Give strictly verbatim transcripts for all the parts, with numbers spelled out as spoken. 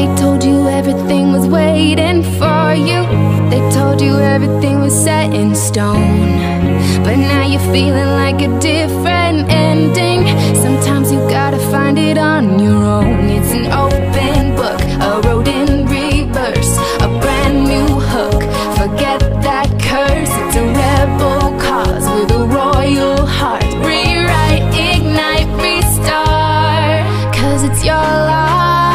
They told you everything was waiting for you. They told you everything was set in stone. But now you're feeling like a different ending. Sometimes you gotta find it on your own. It's an open book, a road in reverse, a brand new hook. Forget that curse. It's a rebel cause with a royal heart. Rewrite, ignite, restart. Cause it's your life.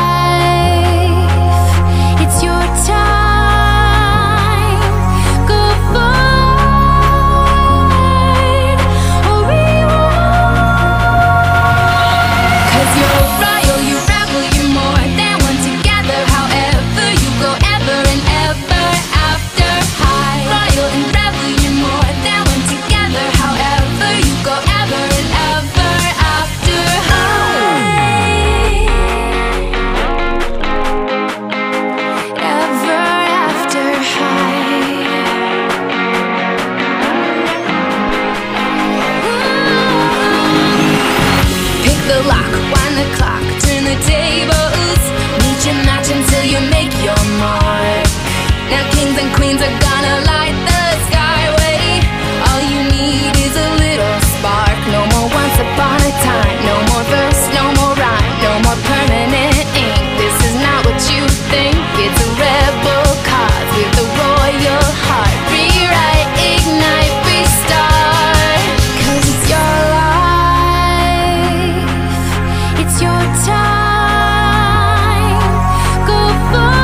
Queens are gonna light the skyway. All you need is a little spark. No more once upon a time. No more verse, no more rhyme. No more permanent ink. This is not what you think. It's a rebel cause with a royal heart. Rewrite, ignite, restart. Cause it's your life. It's your time. Go forward.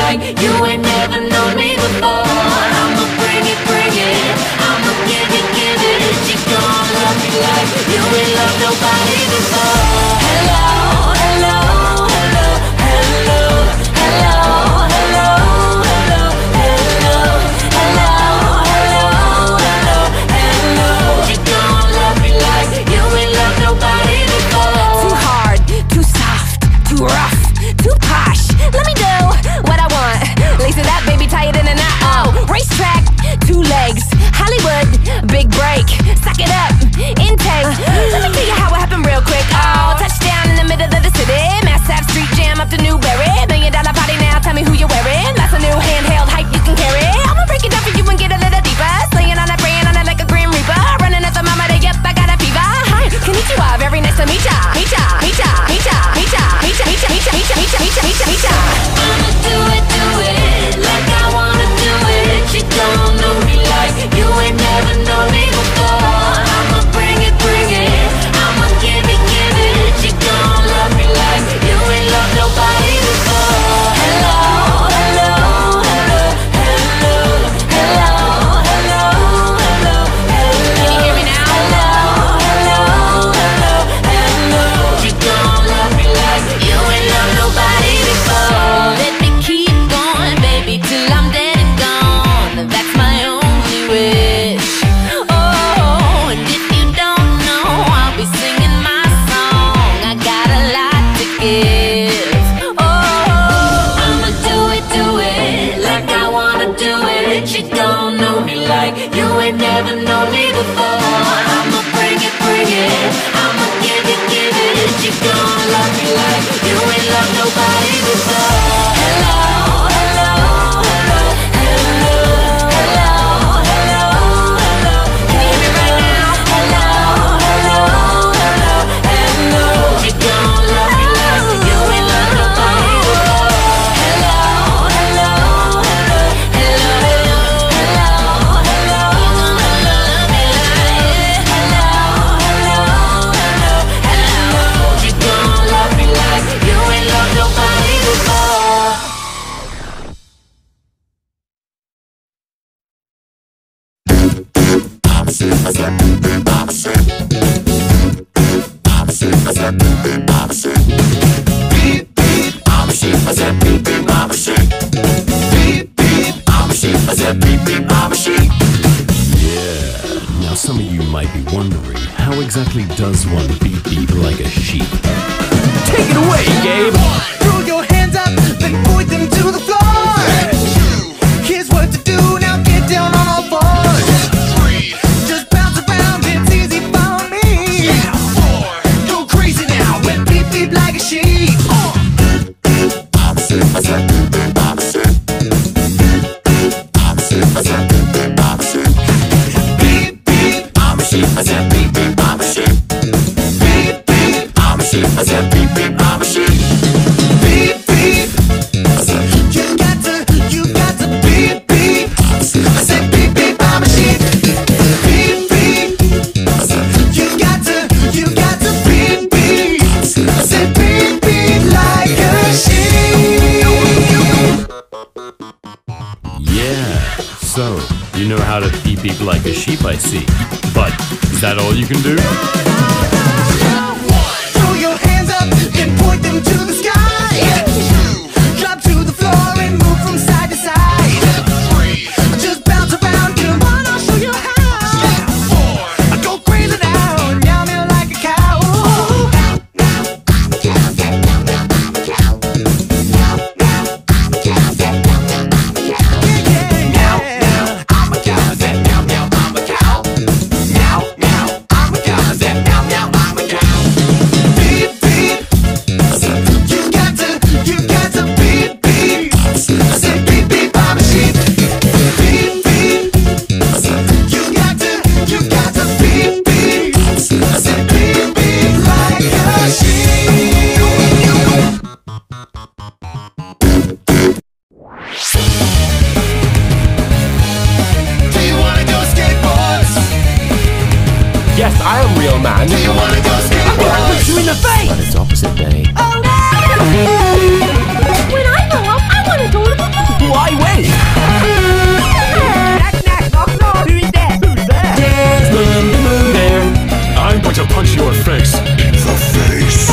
You ain't never known me before. I'ma bring it, bring it. I'ma give it, give it. never known me before. I'ma bring it, bring it. I'ma give it, give it. You gon' love me like you ain't loved nobody before. Hello, hello, hello, hello, hello, hello, hello, hello. Can you hear me now? Hello, hello, hello, hello. You gon' love me like you ain't loved nobody before. Let me keep going, baby, till I'm dead and gone. That's my only wish. Oh, and if you don't know, I'll be singing my song. I got a lot to give. Oh, I'ma do it, do it like I wanna do it. You don't know me like you ain't never known me before. I'ma bring it, bring it. I'ma give it, give it. You gon' love me like you ain't loved nobody before. Hello, hello, hello, hello, hello, hello, hello. Can you hear me right now? Hello, hello, hello, hello. You gon' love me like you ain't loved nobody before. Hello, hello, hello, hello, hello, hello, hello. You gon' love me like you ain't loved nobody before. Now some of you might be wondering, how exactly does one beep beep like a sheep? Take it away, Gabe! Throw your hands up, then point them to the floor. Here's what to do, now get down on all fours. Just bounce around, it's easy for me. Go crazy now, and beep beep like a sheep. Beep beep, I'm a sheep. I said beep beep, I'm a sheep. Beep beep, I'm a sheep. I said beep beep, I'm a sheep. Beep beep, you got to, you got to beep beep. I said beep beep, I'm a sheep. Beep beep, you got to, you got to beep beep. I said beep beep like a sheep. Yeah, so, you know how to beep beep like a sheep, I see. But, is that all you can do? Throw your hands up and point them to the sky. Drop to the floor and move from side to side. Just bounce around, come on, I'll show you how. I go crazy now, meow meow like a cow. Beep beep, you got to, you got to beep beep. I said beep beep, I'm a sheep. Beep beep, you got to, you got to beep beep. I said beep beep like a sheep. Do you wanna go skateboards? Yes, I am real man. Do you wanna go skateboards? You in the face! But it's opposite day. Oh no! When I grow up, I want to go to the moon! Why wait? Knock, knock, knock, knock. Who's there? Who's there? Desmond the Moon there. I'm going to punch your face. In the face.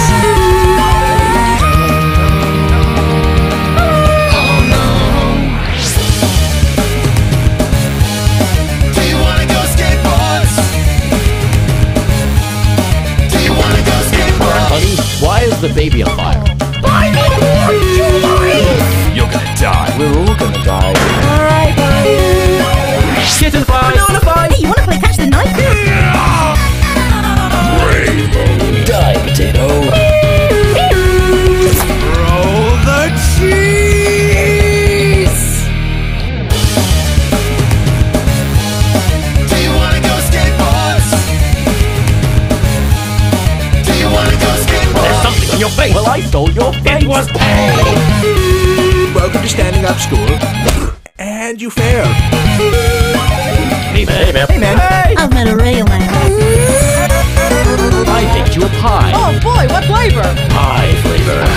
Do you wanna go skateboards? Do you wanna go skateboards? Honey, why is the baby on fire? You're gonna die. We're all gonna die. Alright, guys. Kitten flies. Banana flies. Hey, you want to play catch the knife? Die, potato. Roll the cheese! Do you wanna go skateboards? Do you wanna go skateboards? There's something on your face. Well, I stole your face. It was Welcome to Standing Up School. And you failed. Hey, babe. man. Hey, man. Hey! I've met a real man. I baked you a pie. Oh, boy, what flavor? Pie flavor.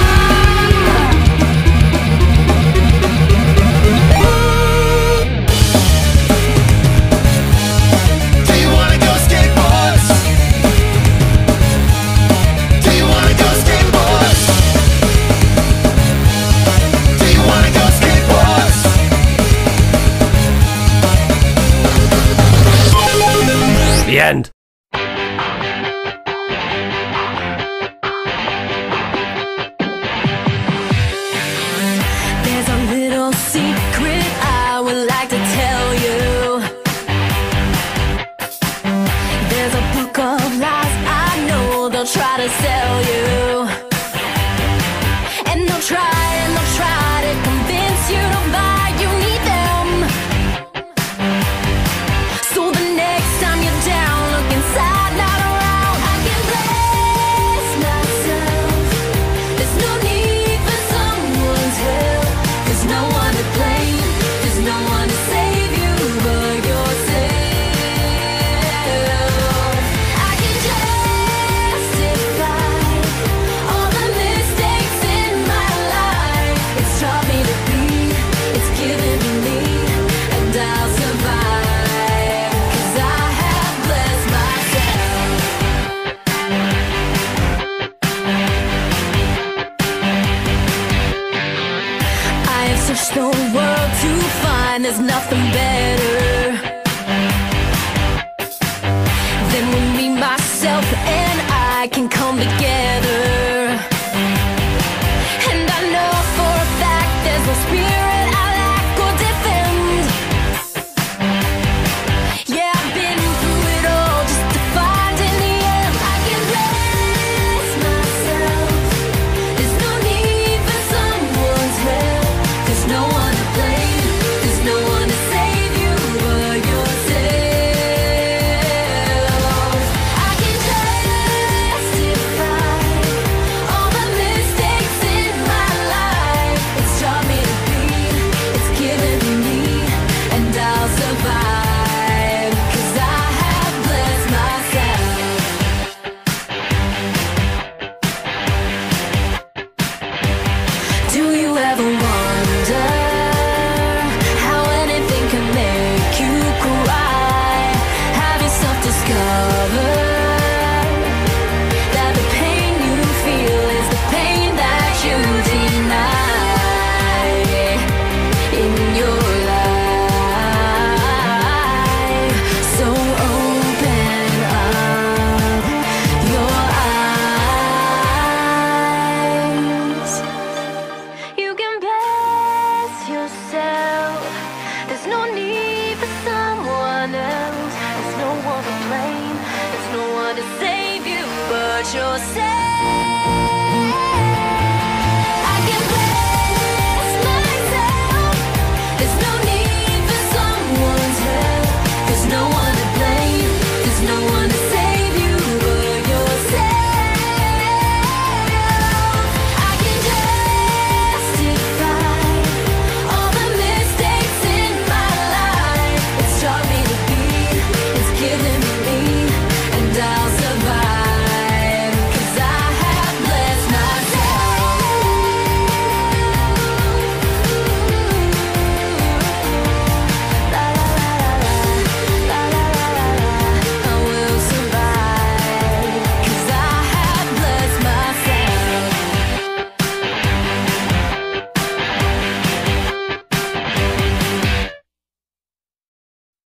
Do you wanna go skateboard? Do you wanna go skateboard? Do you wanna go skateboard? The end. There's a little secret I would like to tell you. There's a book of lies I know they'll try to sell you. And they'll try and they'll try to convince you to buy. You need them. So the next time you're down, look inside, not around. I can bless myself. There's no need for someone's help. There's no one to blame. There's no one to save you but yourself. I can justify all the mistakes in my life. It's taught me to be, it's given me, and I'll survive. 'Cause I have blessed myself. I have searched the world to find there's nothing better than when me, myself, and I can come together. And I know for a fact there's no spirit I lack or defend. Yeah, I've been through it all just to find in the end I can bless myself. There's no need for someone's help. There's no one to blame. There's no one to save you but yourself. I can justify all the mistakes in my life. It's taught me to be, it's given me, and I'll survive. 'Cause I have blessed myself. Do you ever wonder how anything can make you cry? Have yourself discovered that the pain you feel is the pain that you deny in your life? So open up your eyes. You can bless yourself. There's no need for someone else. There's no one to blame. There's no one to save you but yourself.